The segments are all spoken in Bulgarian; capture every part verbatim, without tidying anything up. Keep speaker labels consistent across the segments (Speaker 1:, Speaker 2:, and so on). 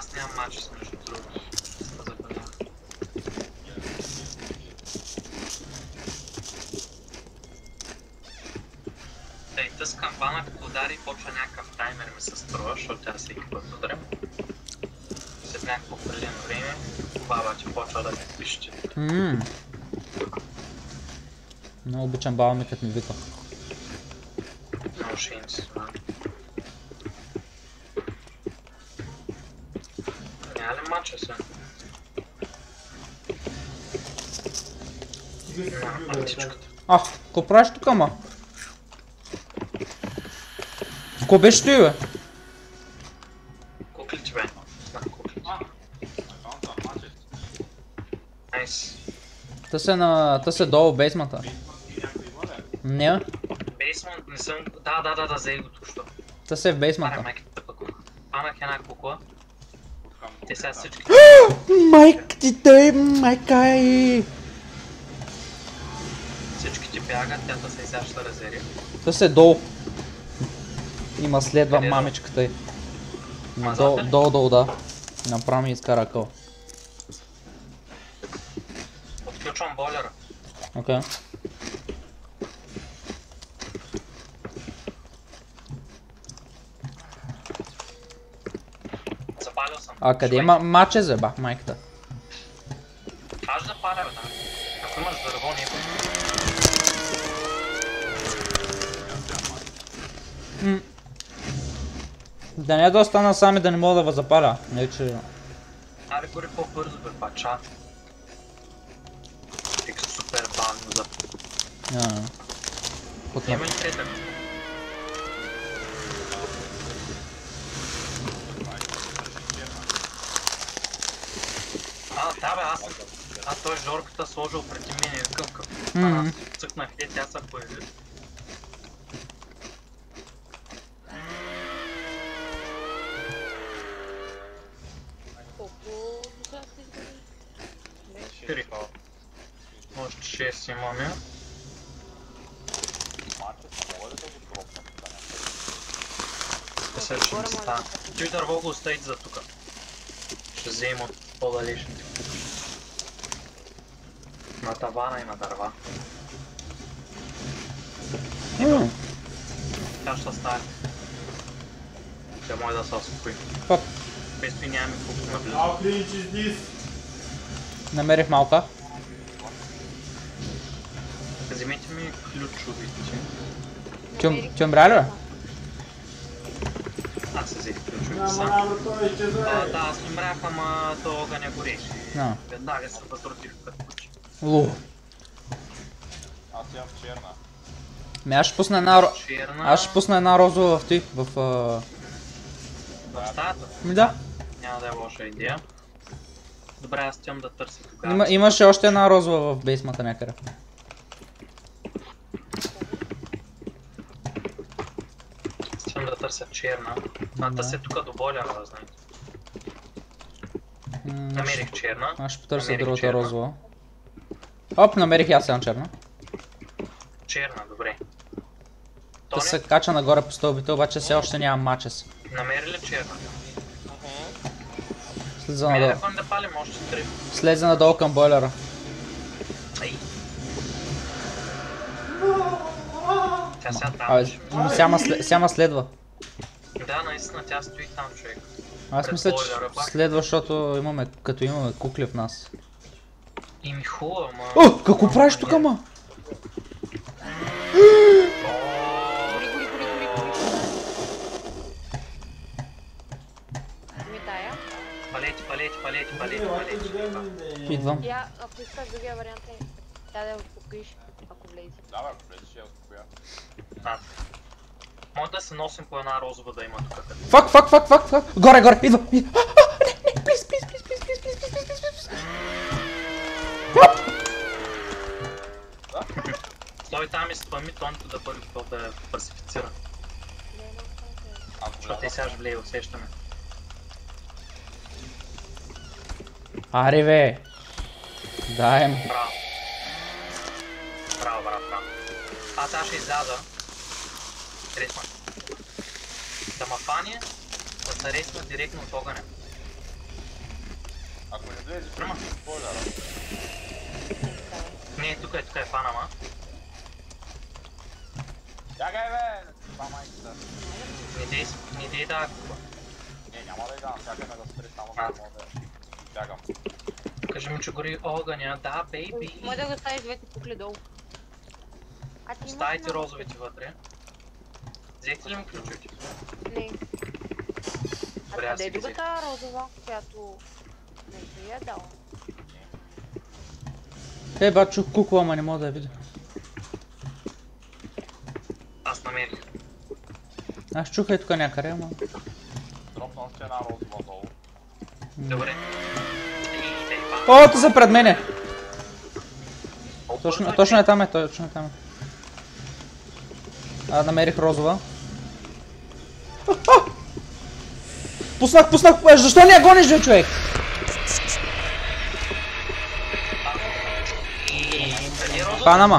Speaker 1: аз нямам матч с нещо друго. Ей, тъс камбана като удари почва някакъв таймер ми се струва, защото тя всеки път ударя. След някакво определено време, баба ти почва да ми пише.
Speaker 2: Ммм. Много обичам баба ми като ми вика.
Speaker 1: Много шейн си това. Няма ли матча се? Няма античката.
Speaker 2: А, какво правиш тук, ама? Какво беше той, бе?
Speaker 1: Куклите, бе. Знам куклите. Найс.
Speaker 2: Та се на... Та се долу в бейсмента. Не, бе.
Speaker 1: Бейсмент не съм... Да, да, да, да, заех го току-що.
Speaker 2: Та се в
Speaker 1: Аре,
Speaker 2: бейсмента.
Speaker 1: майката пък. Панах една кукла. Те сега всички...
Speaker 2: Майк ти тъй, майкай!
Speaker 1: Всички ти бягат, тята се изяща резерви.
Speaker 2: Та се долу. Има следва
Speaker 1: Къде е
Speaker 2: мамичката й.
Speaker 1: Назад
Speaker 2: Долу,
Speaker 1: ли?
Speaker 2: долу, долу, да. Направо ми изкара къл.
Speaker 1: Отключвам бойлера.
Speaker 2: Окей.
Speaker 1: Запалил съм.
Speaker 2: А къде
Speaker 1: Човек.
Speaker 2: има маче за бах майката?
Speaker 1: Аз да паля, бе, да. Ако имаш дърво, не
Speaker 2: М. Да не е да остана сами да не мога да възапаля. Не че...
Speaker 1: Аре, гори по-бързо, бе, пача. Тик супер бавно за...
Speaker 2: А. Пътна.
Speaker 1: Има ли третък? А, да, бе, аз... Аз той Жорката сложил преди мен и викам като...
Speaker 2: Мгм.
Speaker 1: Аз цъкнах, е, тя се появи.
Speaker 3: Колко сега сте изгодили?
Speaker 1: Четири. Може шест имаме. Те се ще ми стане. Той дърво го остави за тука. Ще взема от по-далечните кукли. На тавана има дърва.
Speaker 2: М.
Speaker 1: Тя ще стане. Тя може да се успокои.
Speaker 2: Фак.
Speaker 1: Без той нямаме кукли наблизо.
Speaker 4: How cringe is this?
Speaker 2: Намерих малка.
Speaker 1: Вземете ми ключовите.
Speaker 2: Тюм, тюм брали, бе?
Speaker 1: Аз се взех ключовите
Speaker 4: Няма
Speaker 1: са.
Speaker 4: навро, той
Speaker 1: Да,
Speaker 4: изчезва.
Speaker 1: да, аз умрях, ама то огъня гореше.
Speaker 2: А.
Speaker 1: Веднага се възродих като куче.
Speaker 2: Лу.
Speaker 5: Аз имам черна.
Speaker 2: Ми аз ще пусна една... ро-
Speaker 1: Черна...
Speaker 2: Аз ще пусна една розова в ти, в... а,
Speaker 1: В стаята?
Speaker 2: Ми да.
Speaker 1: Няма да е лоша идея. Добре, аз тям да търся тогава.
Speaker 2: Има, имаше още една розова в бейсмата някъде.
Speaker 1: Тям да търся черна. А да се тука до бойлера, да знаете.
Speaker 2: М,
Speaker 1: Намерих черна.
Speaker 2: Аз ще потърся
Speaker 1: Намерих
Speaker 2: другата
Speaker 1: черна.
Speaker 2: розова. Оп, намерих и аз една черна.
Speaker 1: Черна, добре.
Speaker 2: Та
Speaker 1: Тони,
Speaker 2: се кача нагоре по стълбите, обаче все още нямам мачес.
Speaker 1: намери ли черна?
Speaker 2: Слеза
Speaker 1: Ами
Speaker 2: надолу.
Speaker 1: да да палим още три.
Speaker 2: Слезе надолу към бойлера.
Speaker 1: Ай. Тя сега там
Speaker 2: Абе,
Speaker 1: ще ми-
Speaker 2: м, сега ма след- сега ма следва.
Speaker 1: Да, наистина, тя стои там, човек.
Speaker 2: Аз
Speaker 1: Пред
Speaker 2: мисля, че
Speaker 1: бойлера пак.
Speaker 2: следва, защото имаме, като имаме кукли в нас.
Speaker 1: И ми хубаво, ама...
Speaker 2: О, какво правиш тук, ама?
Speaker 3: Гори, гори, гори, гори, гори. Ми тая.
Speaker 1: Палети, палети, палети, палети, палети.
Speaker 2: Идвам.
Speaker 3: Я, ако искаш другия вариант е, тя да я успокоиш, ако влезе.
Speaker 5: Да, бе, ако влезеш, ще я успокоя.
Speaker 1: А. Може да се носим по една розова да има тук къде.
Speaker 2: Фак, фак, фак, фак, фак. Горе, горе, идва. идва. А, а, не, не, плиз, плиз, плиз, плиз, плиз, плиз, плиз, плиз, плиз. Оп!
Speaker 1: Стой там и спами тонито да бъде готов да я фалсифицира.
Speaker 3: Не, не, не.
Speaker 5: Ако
Speaker 1: Защото те сега ще влее, усещаме.
Speaker 2: Аре, бе. Дай му.
Speaker 1: Браво. Браво, браво, браво. Аз сега ще изляза. Ресма. Да ма фане, да се ресма директно от огъня.
Speaker 5: Ако не влезеш, има спойлера.
Speaker 1: Не, тук е, тук е Панама.
Speaker 5: Бягай бе! Това майката.
Speaker 1: Не дей, не дей да купа.
Speaker 5: Не, няма да играм, чакаме да спри само за да мога да бягам.
Speaker 1: Кажи ми, че гори огъня, да, бейби.
Speaker 3: Може да го ставиш двете кукли долу. А ти имаш
Speaker 1: Оставите
Speaker 3: много-
Speaker 1: розовите вътре. Взехте ли ми ключовете?
Speaker 3: Не.
Speaker 1: Добре,
Speaker 3: А
Speaker 1: аз
Speaker 3: къде е
Speaker 1: си ги взех.
Speaker 3: другата розова, която не си я дала?
Speaker 2: Е, ба, чух кукла, ама не мога да я видя.
Speaker 1: Аз намерих.
Speaker 2: Аз чух е тук някъде, ама...
Speaker 5: Дропна още една розова долу.
Speaker 1: Добре. И те и
Speaker 2: О, те са пред мене!
Speaker 1: Пан.
Speaker 2: Точно, точно е там е, точно е там е. А, намерих розова. А, а! Пуснах, пуснах! Е, защо не я гониш, бе, човек?
Speaker 1: И къде е розова?
Speaker 2: Панама.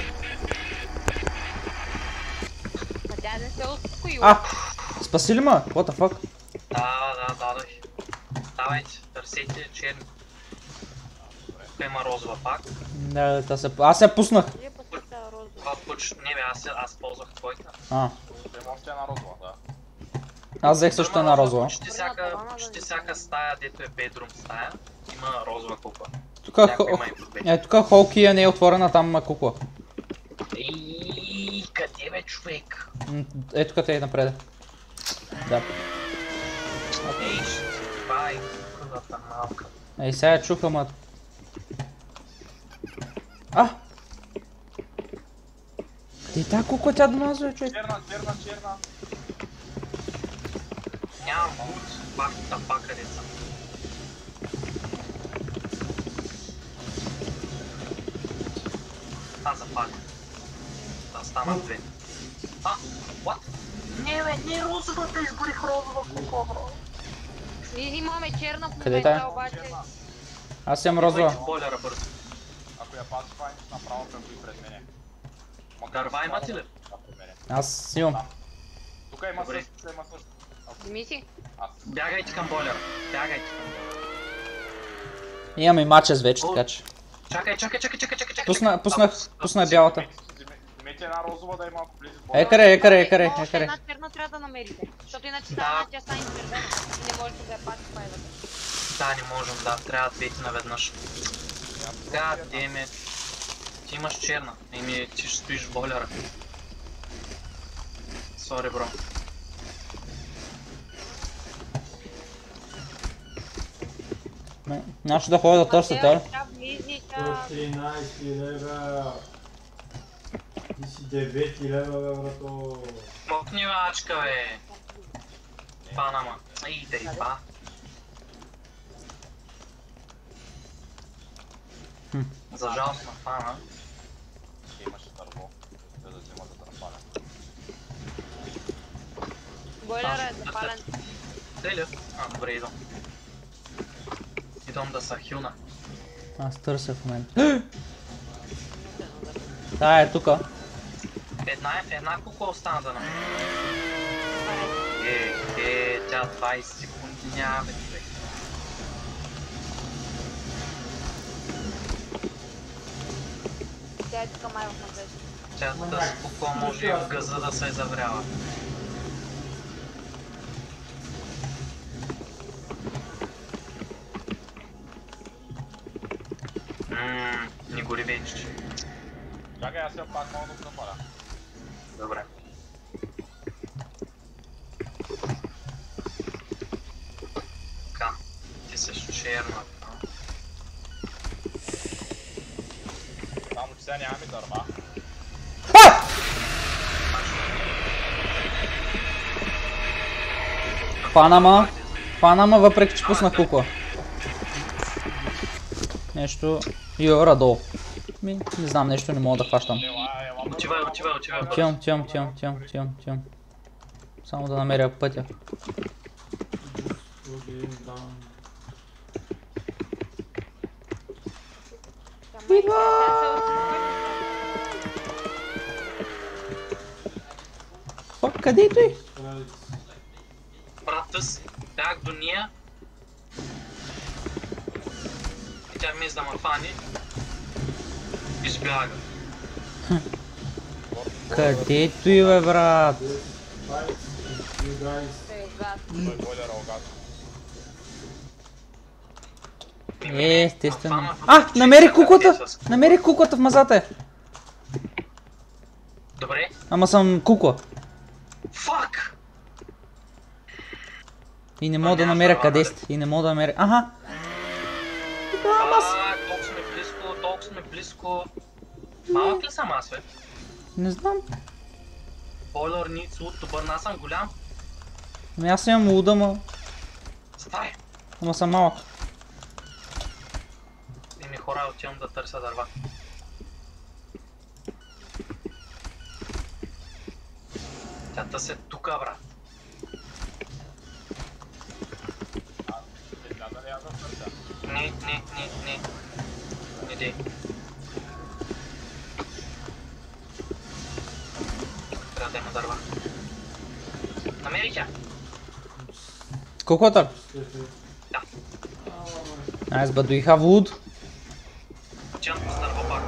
Speaker 3: А тя не се успокоила.
Speaker 2: А! Спаси ли ме? What the fuck?
Speaker 1: Да, да, дадох. Давайте, търсете черни. Тук има розова пак.
Speaker 2: Да, та се... Аз я пуснах.
Speaker 3: Вие пъсите розова.
Speaker 1: Това пуч... Не бе, аз, аз ползвах твоята.
Speaker 2: А,
Speaker 5: Има още една розова, да.
Speaker 2: аз взех също една розова.
Speaker 1: Почти всяка, почти всяка стая, дето е бедрум стая, има розова кукла.
Speaker 2: Тук
Speaker 1: Някой
Speaker 2: хо...
Speaker 1: има и подбе.
Speaker 2: Е, тук Холки не е отворена, там има кукла.
Speaker 1: Иииии, къде бе, човек?
Speaker 2: М, е, тук те е напред. Да.
Speaker 1: Ей, ще ти бай, кукълата малка.
Speaker 2: Ей, сега я чух, ама... А! Къде е тази кукла? Тя до нас, бе, човек?
Speaker 5: Черна, черна, черна.
Speaker 1: Нямам бут, пак тапа къде съм. Аз запалям. Да станат две. А, what? Не бе, не розовата, изгорих розова кукла, бро.
Speaker 3: Ние имаме черна в
Speaker 2: Къде е тая?
Speaker 3: момента, обаче.
Speaker 5: Черна.
Speaker 2: Аз имам
Speaker 1: Розова.
Speaker 2: розова.
Speaker 1: Бойлера бързо.
Speaker 5: Ако я пази файн, направо пред и пред мене.
Speaker 1: Дърва имате ли?
Speaker 5: Да, пред мене.
Speaker 2: Аз имам.
Speaker 5: Тук има
Speaker 1: Добре.
Speaker 5: също, тук има също.
Speaker 3: Вземи си.
Speaker 5: Аз.
Speaker 1: Бягайте към бойлера. Бягайте към бойлера.
Speaker 2: Имам и мачес вече, така че.
Speaker 1: Чакай, чакай, чакай, чакай, чакай, чакай.
Speaker 2: Пусна, пуснах,
Speaker 1: А,
Speaker 2: пусна бялата.
Speaker 5: Вземете- Вземете една розова да има, ако влезе в
Speaker 2: Е,
Speaker 5: боя.
Speaker 2: къде, е, къде, е, къде,
Speaker 3: Но
Speaker 2: е,
Speaker 3: още
Speaker 2: къде.
Speaker 3: една черна трябва да намерите. Защото иначе
Speaker 1: Да.
Speaker 3: стана, тя стане изтървена. И не можете да я пати файлата.
Speaker 1: Да, не можем, да. Трябва двете наведнъж. God damn it. Ти имаш черна. Еми, ти ще стоиш в бойлера. Сори, бро.
Speaker 2: Нямаше да ходя да търся, тя.
Speaker 3: Тя влизи,
Speaker 4: сто
Speaker 3: тя...
Speaker 4: тринайсет лева. Ти си девети лева, бе, брато.
Speaker 1: Мокни ачка, бе. Панама. Ей, да и ба.
Speaker 2: Хм.
Speaker 1: За жалост на фана.
Speaker 5: Ще имаше дърво. За да взема да търпаля.
Speaker 3: Бойлера е запален.
Speaker 1: Те ли? А, добре, идвам. Идвам да са хилна.
Speaker 2: Аз търся в момента. Да, е тука.
Speaker 1: Една, една кукла остана да намерим. Е, е, тя двайсет секунди няма, бе, човек.
Speaker 3: Тя е тук май в надежда.
Speaker 1: Тя тази кукла може и в газа да се е завряла. Ммм, не гори вече.
Speaker 5: Чакай, аз я пак мога да го запаля.
Speaker 1: Добре. Така, ти си черна.
Speaker 5: Само че сега нямаме дърва.
Speaker 2: Панама. Панама, въпреки че пуснах кукла. Нещо... Юра долу. Ми, не знам, нещо не мога да хващам.
Speaker 5: Ела, ела, бързо,
Speaker 1: Отивай,
Speaker 5: ела,
Speaker 1: отивай,
Speaker 5: бързо,
Speaker 1: отивай,
Speaker 5: бързо.
Speaker 2: Отивам, отивам, отивам, отивам, отивам, отивам. Само да намеря пътя.
Speaker 4: Господин Дан.
Speaker 3: Тя май тя се успокои.
Speaker 2: Фак, къде е той?
Speaker 4: Кралица.
Speaker 1: Брата си, бях до ния. тя мис да ме фани. Избяга.
Speaker 2: Където и бе, брат?
Speaker 4: Fight with you guys.
Speaker 3: Той избавя.
Speaker 5: Той бойлера огад.
Speaker 2: Е, естествено. А, намерих куклата! Намерих куклата в мазата е.
Speaker 1: Добре.
Speaker 2: Ама съм кукла.
Speaker 1: Фак!
Speaker 2: И не мога да намеря къде сте. И не мога да намеря... Аха!
Speaker 1: А, толкова сме близко, толкова сме близко. Малък ли съм аз, бе?
Speaker 2: Не знам.
Speaker 1: Бойлер needs wood to burn, аз съм голям.
Speaker 2: Ами аз имам луда, ма...
Speaker 1: Стай!
Speaker 2: Ама съм малък.
Speaker 1: Еми хора, отивам да търся дърва. Тя тъсе тука, брат.
Speaker 5: Не знам дали аз да търся.
Speaker 1: Не, не, не, не. Не дей. Трябва да има дърва. Намерих я!
Speaker 2: Куклата?
Speaker 1: Да.
Speaker 2: Nice, but do you have wood?
Speaker 1: Отивам с дърво пак.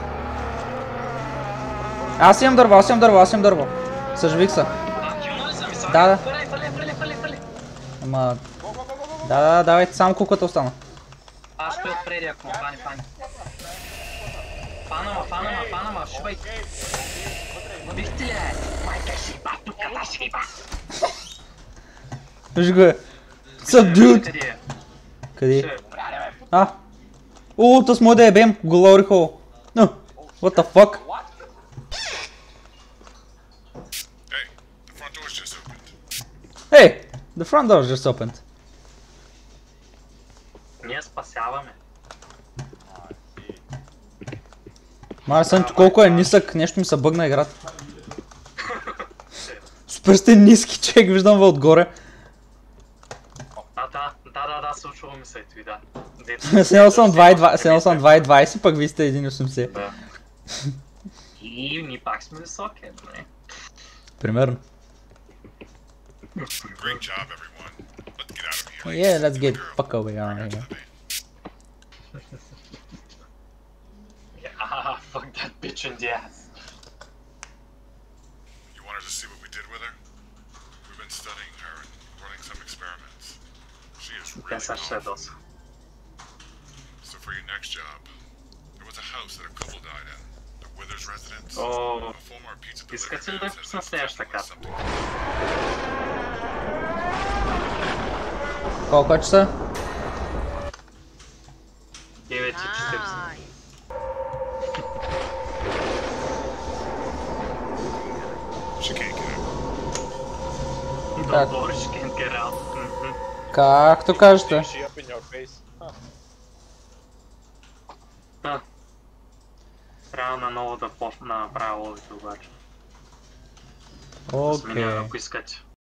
Speaker 2: Аз имам дърво, аз имам дърво, аз имам дърво. Съживих се.
Speaker 1: А, килна ли съм и сега?
Speaker 2: Да, да.
Speaker 1: Фале, фале, фале, фале, фале.
Speaker 2: Ама... Да, да, да, давайте, само куклата остана.
Speaker 1: Аз стоя отпреди, ако ме фани, фани. Фана ма, фана ма, фана ма, шибай. Бихте ли, е? Майка шиба, тука та шиба.
Speaker 2: Виж го е. Subdued!
Speaker 1: Къде е?
Speaker 2: Къде?
Speaker 1: Ще.
Speaker 2: А! О, тъс може да ебем, Glory Hole. No, what the fuck?
Speaker 6: Hey, the front door's just opened.
Speaker 2: Hey, the front door just opened.
Speaker 1: Ние спасяваме.
Speaker 2: Мара Сънчо, колко е нисък, нещо ми се бъгна играта. Супер сте ниски, човек, виждам ви отгоре.
Speaker 1: А, да, да, да, да, случва ми се ето и да.
Speaker 2: Седнал съм два и двайсет, пък вие сте един и осемдесет.
Speaker 1: Да. И ние пак сме високи, не?
Speaker 2: Примерно.
Speaker 6: Great job, everyone. Let's get out of here.
Speaker 2: Yeah, let's get fuck away out of here.
Speaker 1: Ah, fuck that bitch in the ass.
Speaker 6: You wanted to see what we did with her? We've been studying her and running some experiments. She is
Speaker 1: Тя
Speaker 6: really
Speaker 1: са ще
Speaker 6: powerful.
Speaker 1: доса.
Speaker 6: So for your next job, there was a house that a couple died in. The Withers residence.
Speaker 1: О,
Speaker 6: A former pizza
Speaker 1: искате ли
Speaker 6: delivery
Speaker 1: да
Speaker 6: man says
Speaker 1: впусна
Speaker 6: that's
Speaker 1: следващата
Speaker 6: definitely
Speaker 1: карта?
Speaker 6: something.
Speaker 2: Колко е часа?
Speaker 1: девет и четиридесет.
Speaker 3: Ай.
Speaker 6: She can't get out.
Speaker 2: Так.
Speaker 1: Добре, ще can't get out. Мгм.
Speaker 2: Както кажете.
Speaker 5: She up in your face. Huh.
Speaker 1: Да. Трябва наново да почна да направя ловите обаче. Да сменя,
Speaker 2: Окей.
Speaker 1: ако искате.